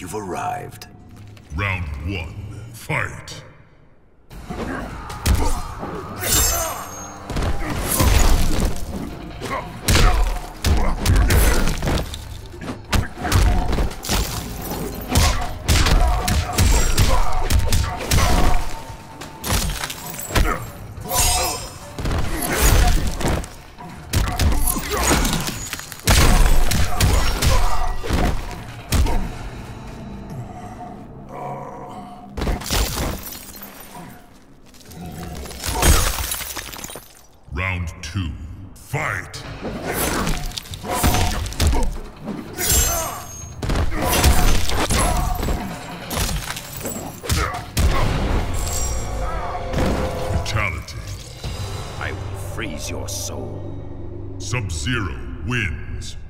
you've arrived. Round 1, fight! Round 2, fight! Fatality. I will freeze your soul. Sub-Zero wins.